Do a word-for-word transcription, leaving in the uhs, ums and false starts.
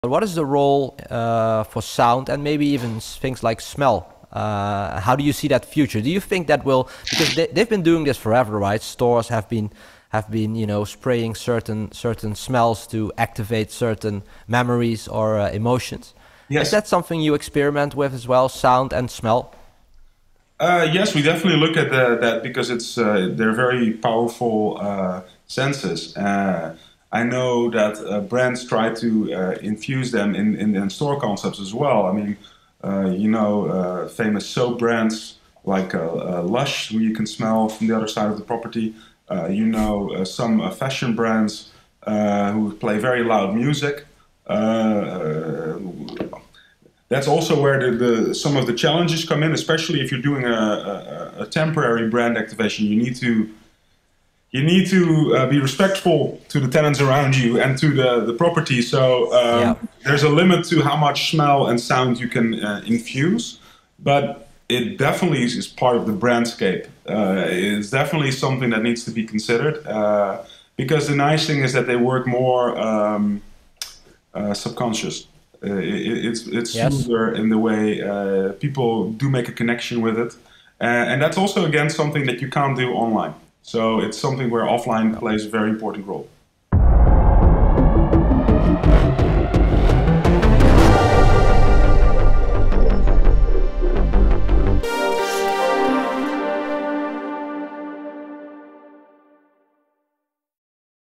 But what is the role uh, for sound and maybe even s- things like smell? Uh, how do you see that future? Do you think that will, because they, they've been doing this forever, right? Stores have been have been you know spraying certain certain smells to activate certain memories or uh, emotions. Is Yes. that something you experiment with as well, sound and smell? Uh, yes, we definitely look at the, that because it's uh, they're very powerful uh, senses. Uh, I know that uh, brands try to uh, infuse them in, in, in store concepts as well. I mean, uh, you know, uh, famous soap brands like uh, uh, Lush, who you can smell from the other side of the property. Uh, you know, uh, some uh, fashion brands uh, who play very loud music. Uh, uh, that's also where the, the some of the challenges come in, especially if you're doing a, a, a temporary brand activation. You need to you need to uh, be respectful to the tenants around you and to the, the property. So Yeah. um, there's a limit to how much smell and sound you can uh, infuse, but it definitely is part of the brandscape. Uh, it's definitely something that needs to be considered uh, because the nice thing is that they work more um, uh, subconscious. Uh, it, it's it's Yes. smoother in the way uh, people do make a connection with it, uh, and that's also again something that you can't do online. So it's something where offline No. plays a very important role.